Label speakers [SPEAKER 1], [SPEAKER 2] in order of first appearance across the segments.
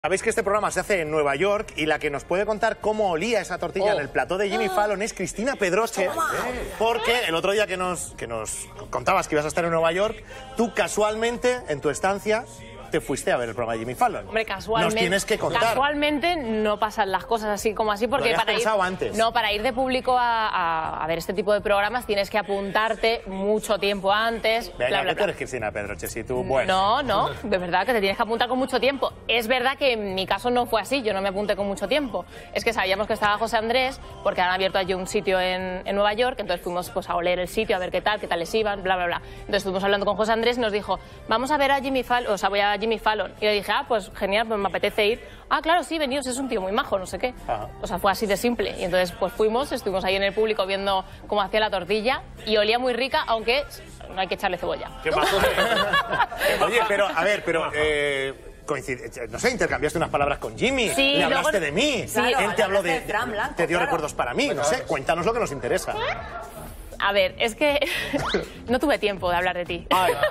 [SPEAKER 1] Sabéis que este programa se hace en Nueva York y la que nos puede contar cómo olía esa tortilla en el plató de Jimmy Fallon es Cristina Pedroche, porque el otro día que nos contabas que ibas a estar en Nueva York, tú casualmente en tu estancia te fuiste a ver el programa de Jimmy Fallon.
[SPEAKER 2] Hombre, casualmente.
[SPEAKER 1] Nos tienes que contar.
[SPEAKER 2] Casualmente no pasan las cosas así como así, porque
[SPEAKER 1] para ir
[SPEAKER 2] antes. No, para ir de público a ver este tipo de programas tienes que apuntarte mucho tiempo antes.
[SPEAKER 1] Venga, ¿qué tú eres Cristina Pedroche? Si tú, bueno.
[SPEAKER 2] No, de verdad que te tienes que apuntar con mucho tiempo. Es verdad que en mi caso no fue así, yo no me apunté con mucho tiempo. Es que sabíamos que estaba José Andrés, porque han abierto allí un sitio en Nueva York, entonces fuimos pues a oler el sitio, a ver qué tal les iban, bla, bla, bla. Entonces estuvimos hablando con José Andrés y nos dijo, vamos a ver a Jimmy Fallon, o sea, voy a Jimmy Fallon. Y le dije, pues genial, pues me apetece ir. Claro, sí, venidos, es un tío muy majo, no sé qué. O sea, fue así de simple. Y entonces pues fuimos, estuvimos ahí en el público viendo cómo hacía la tortilla y olía muy rica, aunque no hay que echarle cebolla.
[SPEAKER 1] ¿Qué pasó? Oye, pero, a ver, no sé, intercambiaste unas palabras con Jimmy,
[SPEAKER 2] sí,
[SPEAKER 1] le hablaste de mí,
[SPEAKER 2] sí,
[SPEAKER 1] él te habló de
[SPEAKER 3] Fran Blanco,
[SPEAKER 1] te dio recuerdos para mí, no sé, cuéntanos lo que nos interesa.
[SPEAKER 2] A ver, es que no tuve tiempo de hablar de ti.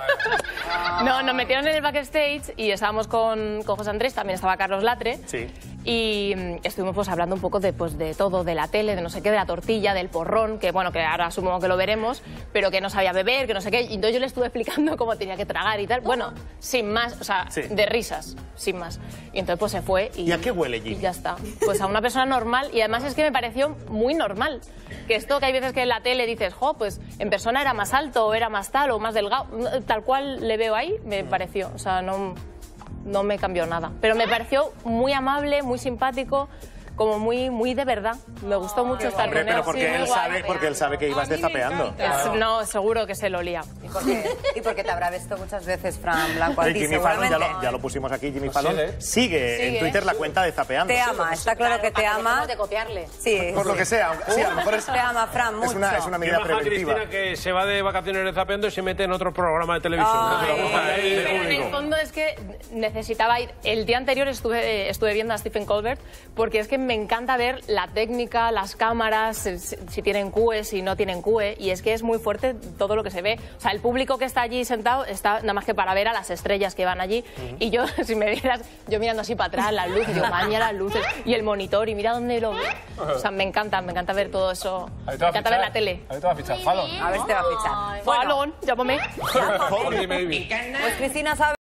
[SPEAKER 2] No, nos metieron en el backstage y estábamos con José Andrés, también estaba Carlos Latre.
[SPEAKER 1] Sí.
[SPEAKER 2] Y estuvimos pues hablando un poco de todo, de la tele, de no sé qué, de la tortilla, del porrón, que bueno, que ahora supongo que lo veremos, pero que no sabía beber, que no sé qué. Y entonces yo le estuve explicando cómo tenía que tragar y tal. Bueno, sin más, o sea, sí, de risas, sin más. Y entonces pues se fue y...
[SPEAKER 1] ¿Y a qué huele, Jimmy?
[SPEAKER 2] Y ya está. Pues a una persona normal, y además es que me pareció muy normal. Que esto que hay veces que en la tele dices, pues en persona era más alto, o era más tal, o más delgado, tal cual le veo ahí, me pareció, o sea, no me cambió nada. Pero me pareció muy amable, muy simpático, como muy de verdad. Me gustó mucho estar con él.
[SPEAKER 1] Pero porque él sabe que ibas de zapeando.
[SPEAKER 2] No, seguro que se lo olía.
[SPEAKER 3] ¿Y porque te habrá visto muchas veces Fran Blanco a ti,
[SPEAKER 1] Jimmy Fallon, ya lo pusimos aquí, Jimmy Fallon sigue en Twitter la cuenta de Zapeando.
[SPEAKER 3] Te ama, está claro que te ama.
[SPEAKER 2] De copiarle.
[SPEAKER 3] Sí.
[SPEAKER 1] Por lo que sea, sí, a lo mejor
[SPEAKER 3] te ama, Fran, mucho.
[SPEAKER 1] Es una medida preventiva.
[SPEAKER 4] Cristina que se va de vacaciones de Zapeando y se mete en otro programa de televisión.
[SPEAKER 2] Pero en el fondo es que necesitaba ir. El día anterior estuve viendo a Stephen Colbert porque es que me encanta ver la técnica, las cámaras, si tienen QE, si no tienen QE, y es que es muy fuerte todo lo que se ve. O sea, el público que está allí sentado está nada más que para ver a las estrellas que van allí. Y yo, si me vieras, yo mirando así para atrás, las luces, yo, maña las luces, y el monitor, y mira dónde lo ve. O sea, me encanta ver todo eso. Me encanta ver la tele.
[SPEAKER 4] A ver, te va a fichar Fallon.
[SPEAKER 3] A ver si te va a fichar.
[SPEAKER 2] Fallon, llámame.
[SPEAKER 3] Pues Cristina sabe.